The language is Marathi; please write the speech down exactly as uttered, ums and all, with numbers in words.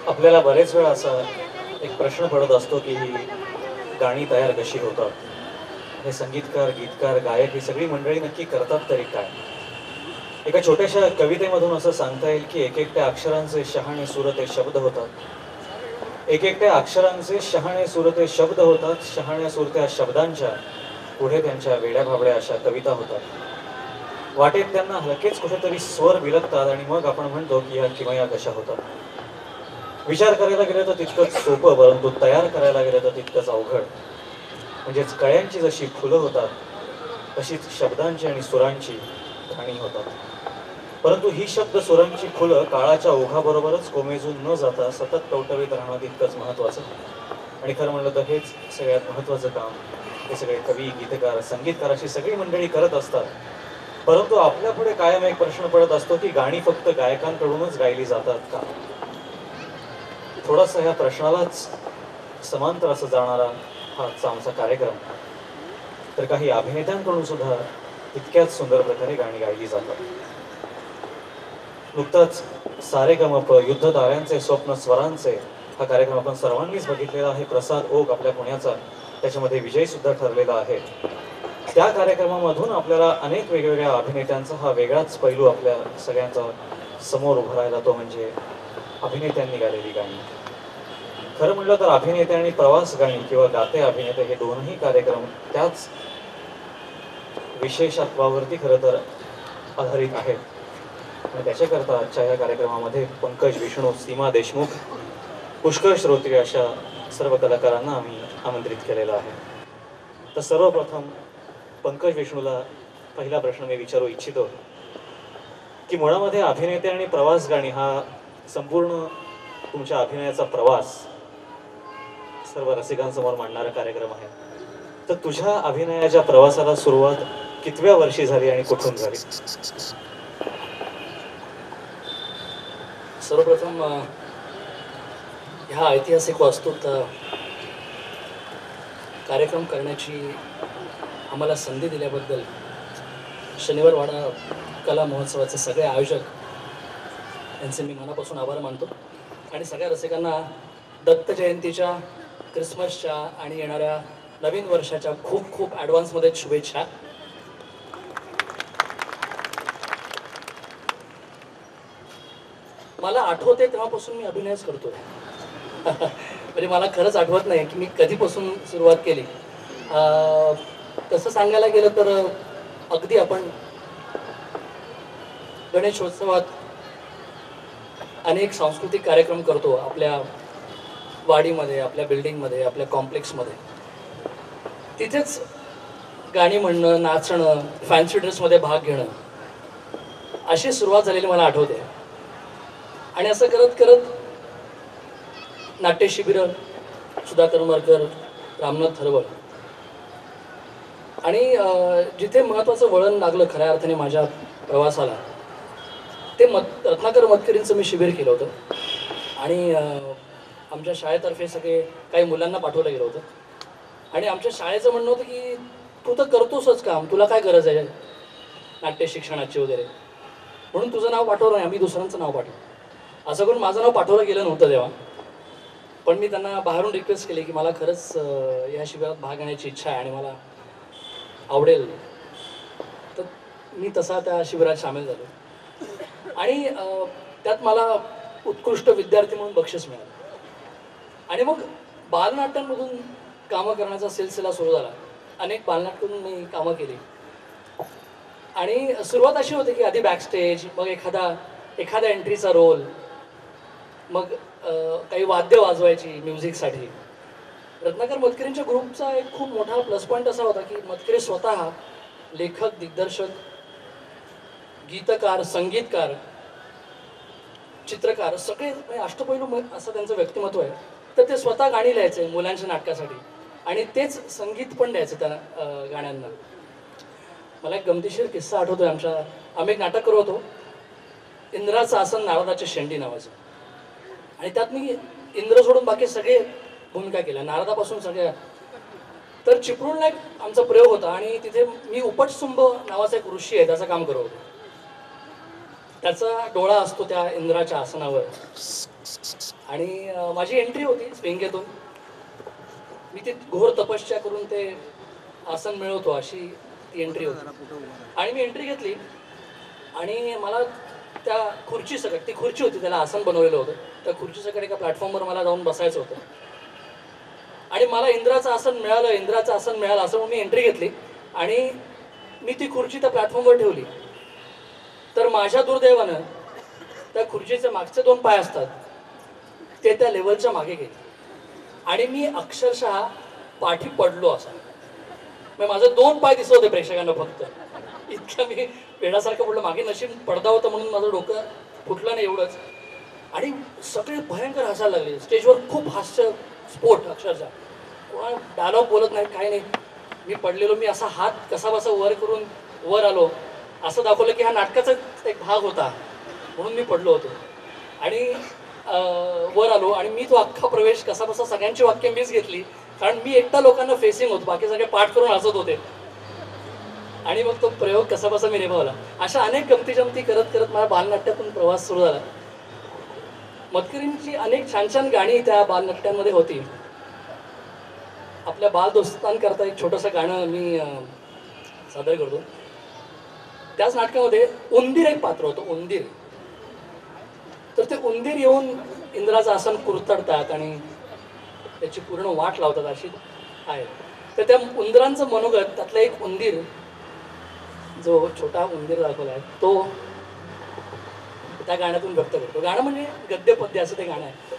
आपल्याला बरेच वेळा असा एक प्रश्न पडत असतो की ही गाणी तयार कशी होतात, हे संगीतकार, गीतकार, गायक ही सगळी मंडळी नक्की करतात तरी काय? एका छोट्याशा कवितेमधून असं सांगता येईल की एक एकट्या अक्षरांचे शहाणे सुरते शब्द होतात. एक एकट्या अक्षरांचे शहाणे सुरते शब्द होतात. शहाण्या सुरत्या शब्दांच्या पुढे त्यांच्या वेड्या भाबड्या अशा कविता होतात. वाटेत त्यांना हलकेच कुठेतरी स्वर बिलगतात आणि मग आपण म्हणतो की ह्या किमया कशा होतात. विचार करायला गेलं तर तितकंच सोपं, परंतु तयार करायला गेलं तर तितकंच अवघड. म्हणजेच कळ्यांची जशी फुलं होतात तशीच शब्दांची आणि सुरांची गाणी होतात. परंतु ही शब्द सुरांची फुलं काळाच्या ओघाबरोबरच कोमेजून न जाता सतत टवटवीत राहणं तितकंच महत्त्वाचं. आणि खरं म्हणलं तर हेच सगळ्यात महत्त्वाचं काम हे सगळे कवी, गीतकार, संगीतकार अशी सगळी मंडळी करत असतात. परंतु आपल्यापुढे कायम एक प्रश्न पडत असतो की गाणी फक्त गायकांकडूनच गायली जातात का? थोडासा ह्या प्रश्नालाच समांतर असं जाणारा हा आजचा आमचा कार्यक्रम. तर काही अभिनेत्यांकडून सुद्धा तितक्याच सुंदर प्रकारे गाणी गायली जातात. नुकताच सारेगमप युद्ध ताऱ्यांचे स्वप्न स्वरांचे हा कार्यक्रम आपण सर्वांनीच बघितलेला आहे. प्रसाद ओक आपल्या पुण्याचा त्याच्यामध्ये विजयी सुद्धा ठरलेला आहे. त्या कार्यक्रमामधून आपल्याला अनेक वेगवेगळ्या अभिनेत्यांचा हा वेगळाच पैलू आपल्या सगळ्यांचा समोर उभा राहिला, तो म्हणजे अभिनेत्यांनी गायलेली गाणी. खरं म्हटलं तर अभिनेते आणि प्रवास गाणी किंवा गाते अभिनेते हे दोनही कार्यक्रम त्याच विशेषत्वावरती खरं तर आधारित आहेत. आणि त्याच्याकरता आजच्या या कार्यक्रमामध्ये पंकज विष्णू, सीमा देशमुख, पुष्कर श्रोत्रिय अशा सर्व कलाकारांना आम्ही आमंत्रित केलेलं आहे. तर सर्वप्रथम पंकज विष्णूला पहिला प्रश्न मी विचारू इच्छितो की मुळामध्ये अभिनेते आणि प्रवास गाणी हा संपूर्ण तुमच्या अभिनयाचा प्रवास सर्व रसिकांसमोर मांडणारा कार्यक्रम आहे. तर तुझ्या अभिनयाच्या प्रवासाला सुरुवात कितव्या वर्षी झाली आणि कुठून झाली? सर्वप्रथम ह्या ऐतिहासिक वास्तूत कार्यक्रम करण्याची आम्हाला संधी दिल्याबद्दल शनिवारवाडा कला महोत्सवाचे सगळे आयोजक यांचे मी मनापासून आभार मानतो. आणि सगळ्या रसिकांना दत्त जयंतीच्या, क्रिसमसच्या आणि येणाऱ्या नवीन वर्षाच्या खूप खूप ॲडव्हान्समध्ये शुभेच्छा. मला आठवते तेव्हापासून मी अभिनयच करतोय. म्हणजे मला खरंच आठवत नाही की मी कधीपासून सुरुवात केली. तसं सांगायला गेलं तर अगदी आपण गणेशोत्सवात अनेक सांस्कृतिक कार्यक्रम करतो आपल्या वाडीमध्ये, आपल्या बिल्डिंगमध्ये, आपल्या कॉम्प्लेक्समध्ये. तिथेच गाणी म्हणणं, नाचणं, फॅन्सी ड्रेसमध्ये भाग घेणं अशी सुरुवात झालेली मला आठवते. आणि असं करत करत नाट्य शिबिरं, सुधाकर मरकर, रामनाथ थरवळ आणि जिथे महत्त्वाचं वळण लागलं खऱ्या अर्थाने माझ्या प्रवासाला ते मत रत्नाकर मतकरींचं मी शिबिर केलं होतं. आणि आमच्या शाळेतर्फे सगळे काही मुलांना पाठवलं गेलं होतं. आणि आमच्या शाळेचं म्हणणं होतं की तू तर करतोसच काम, तुला काय गरज आहे नाट्य शिक्षणाची वगैरे, म्हणून तुझं नाव पाठवलं नाही, आम्ही दुसऱ्यांचं नाव पाठवलं. असं करून माझं नाव पाठवलं गेलं नव्हतं तेव्हा. पण मी त्यांना बाहेरून रिक्वेस्ट केली की मला खरंच या शिबिरात भाग घेण्याची इच्छा आहे आणि मला आवडेल. तर मी तसा त्या शिबिरात सामील झालो. आणि त्यात मला उत्कृष्ट विद्यार्थी म्हणून बक्षीस मिळालं. आणि मग बालनाट्यांमधून कामं करण्याचा सिलसिला सुरू झाला. अनेक बालनाट्यातून मी कामं केली. आणि सुरुवात अशी होती की आधी बॅकस्टेज, मग एखादा एखाद्या एंट्रीचा रोल, मग काही वाद्य वाजवायची म्युझिकसाठी. रत्नाकर मतकरींच्या ग्रुपचा एक खूप मोठा प्लस पॉईंट असा होता की मतकरी स्वतः लेखक, दिग्दर्शक, गीतकार, संगीतकार, चित्रकार सगळे अष्टपैलू असं त्यांचं व्यक्तिमत्व आहे. तर ते स्वतः गाणी लिहायचे मुलांच्या नाटकासाठी आणि तेच संगीत पण द्यायचं त्या गाण्यांना. मला एक गमतीशीर किस्सा आठवतोय. आमच्या आम्ही एक नाटक करत होतो, इंद्राचं आसन नारदाच्या शेंडी नावाचं. आणि त्यात मी इंद्र सोडून बाकी सगळे भूमिका केल्या, नारदापासून सगळ्या. तर चिपळूणला एक आमचा प्रयोग होता आणि तिथे मी उपटसुंभ नावाचा एक ऋषी आहे त्याचं काम करत होतो. त्याचा डोळा असतो त्या इंद्राच्या आसनावर आणि अं, माझी एंट्री होती स्विंगेतून. मी ती घोर तपश्चर्या करून ते आसन मिळवतो अशी ती एंट्री होती. आणि मी एंट्री घेतली आणि मला त्या खुर्ची सकट, ती खुर्ची होती त्याला आसन बनवलेलं होतं, त्या खुर्ची सकट एका प्लॅटफॉर्मवर मला जाऊन बसायचं होतं. आणि मला इंद्राचं आसन मिळालं, इंद्राचं आसन मिळालं असं म्हणून मी एंट्री घेतली आणि मी ती खुर्ची त्या प्लॅटफॉर्मवर ठेवली. तर माझ्या दुर्दैवानं त्या खुर्चीचे मागचे दोन पाय असतात ते त्या लेवलच्या मागे गेले आणि मी अक्षरशः पाठी पडलो असा. मग माझे दोन पाय दिसत होते प्रेक्षकांना फक्त. इतक्या मी वेळासारखं पडलो. मागे नशीब पडदा होता म्हणून माझं डोकं फुटलं नाही एवढंच. आणि सगळे भयंकर हसायला लागले. स्टेजवर खूप हास्य स्फोट अक्षरशः. कोणा डायलॉग बोलत नाही, काय नाही. मी पडलेलो, मी असा हात कसा बसा वर करून वर आलो, असं दाखवलं की हा नाटकाचाच एक भाग होता म्हणून मी पडलो होतो. आणि वर आलो आणि मी तो अख्खा प्रवेश कसा बसा सगळ्यांची वाक्य मीच घेतली, कारण मी एकटा लोकांना फेसिंग होतो, बाकी सगळे पाठ करून हसत होते. आणि मग तो प्रयोग कसा बसा मी निभावला. अशा अनेक गमती जमती करत करत माझ्या बालनाट्यातून प्रवास सुरू झाला. मतकरींची अनेक छान छान गाणी त्या बालनाट्यांमध्ये होती. आपल्या बालदोस्तांकरता एक छोटंसं गाणं मी सादर करतो. त्याच नाटकामध्ये उंदीर एक पात्र होतं, उंदीर. तर ते उंदीर येऊन इंद्राचं आसन कुरतडतात आणि त्याची पूर्ण वाट लावतात अशी आहे. तर त्या उंदरांचं मनोगत त्यातला एक उंदीर, जो छोटा उंदीर दाखवला आहे, तो त्या गाण्यातून व्यक्त करतो. गाणं म्हणजे गद्य पद्य असं ते गाणं आहे.